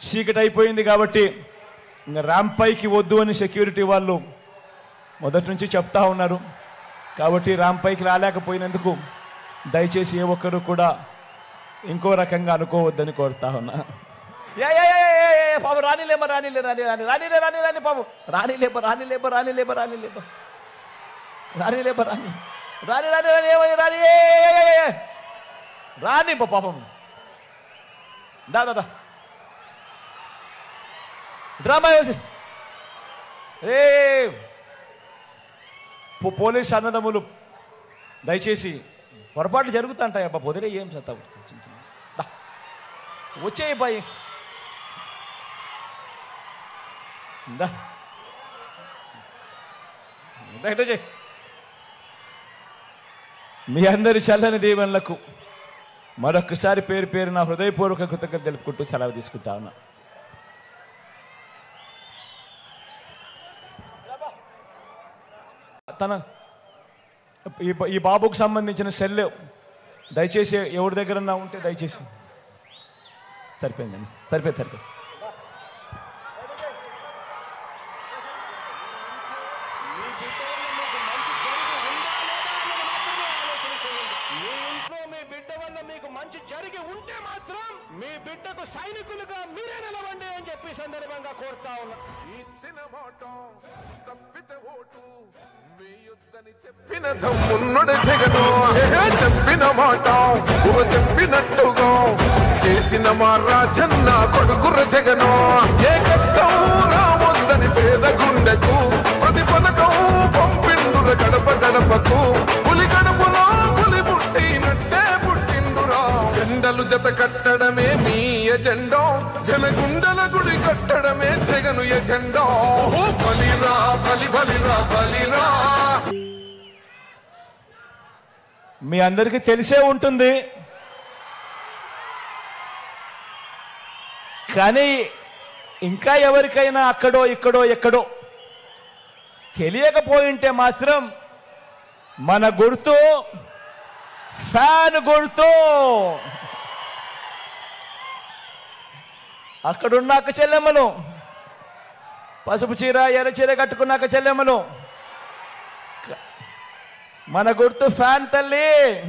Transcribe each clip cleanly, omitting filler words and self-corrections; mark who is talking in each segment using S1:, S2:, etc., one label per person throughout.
S1: చీకటి అయిపోయింది కాబట్టి ఇంకా ర్యాంప్ పైకి వద్దు అని సెక్యూరిటీ వాళ్ళు మొదటి నుంచి చెప్తా ఉన్నారు. కాబట్టి ర్యాంప్ పైకి రాలేకపోయినందుకు దయచేసి ఏ ఒక్కరు కూడా ఇంకో రకంగా అనుకోవద్దని కోరుతా ఉన్నా. పాప రానిలేమా రానిలే రాని రాని రానిలే రాని రాని పాప రానిలేప రానిలేప రానిలేప రానిలేప రానిలేప రాని రాని రాని రాని ఏమై రాని రాని పాపం దాదా డ్రామా వేసి పోలీస్ అన్నదమ్ములు దయచేసి పొరపాట్లు జరుగుతుంటాయి అబ్బా పొదిలే ఏం చేస్తావు వచ్చేయి బాయ్ మీ అందరి చల్లని దీవెనలకు మరొకసారి పేరు పేరు నా హృదయపూర్వక కృతజ్ఞతలు తెలుపుకుంటూ సెలవు తీసుకుంటా ఉన్నా. తన ఈ బాబుకు సంబంధించిన సెల్ దయచేసి ఎవరి దగ్గరన్నా ఉంటే దయచేసి సరిపోయిందండి సరిపోయింది
S2: మీకు మంచి జరిగి ఉంటే మాత్రం మీ బిడ్డకు సైనికులుగా మీరే నిలవండి అని చెప్పి సందర్భంగా కోరుతా ఉన్నా.
S3: ఇచ్చిన మాట తప్పితే ఓటు వేయొద్దని చెప్పిన దమ్మున్నడు జగను చెప్పిన మాట చెప్పినట్టుగా చేసిన మా రాజన్న కొడుకుర జగను ఏ కష్టం రావద్దని పేద గుండెకు ప్రతి పథకం పంపిండుర గడప గడపకు పులి గడపలో పులి పుట్టినట్టే జెండలు జత కట్టడమే మీ ఎజెండా జనగుండల గుడి కట్టడమే జగను ఎజెండా బలిరా బలి బలిరా బలిరా.
S1: మీ అందరికీ తెలిసే ఉంటుంది కానీ ఇంకా ఎవరికైనా అక్కడో ఇక్కడో ఎక్కడో తెలియకపోయింటే మాత్రం మన గుర్తు ఫ్యాన్ గుర్తు. అక్కడున్నాక చెల్లెమ్మను పసుపు చీర ఎర్ర చీర కట్టుకున్నాక చెల్లెమ్మను మన గుర్తు ఫ్యాన్ తల్లి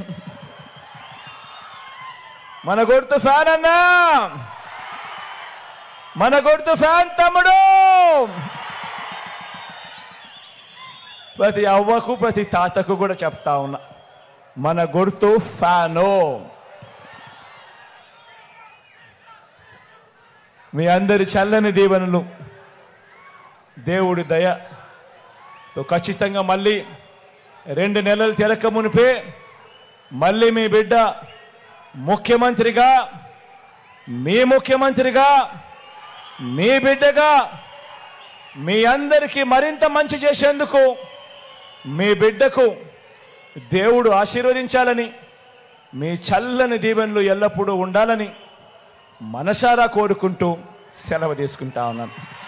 S1: మన గుర్తు ఫ్యాన్ అన్నా మన గుర్తు ఫ్యాన్ తమ్ముడు. ప్రతి అవ్వకు ప్రతి తాతకు కూడా చెప్తా ఉన్నా మన గుర్తు ఫ్యాను. మీ అందరి చల్లని దీవెనలు దేవుడి దయతో ఖచ్చితంగా మళ్ళీ 2 నెలలు తిరక మునిపే మళ్ళీ మీ బిడ్డ ముఖ్యమంత్రిగా మీ ముఖ్యమంత్రిగా మీ బిడ్డగా మీ అందరికీ మరింత మంచి చేసేందుకు మీ బిడ్డకు దేవుడు ఆశీర్వదించాలని మీ చల్లని దీవెనలు ఎల్లప్పుడూ ఉండాలని మనసారా కోరుకుంటూ సెలవు తీసుకుంటా ఉన్నాను.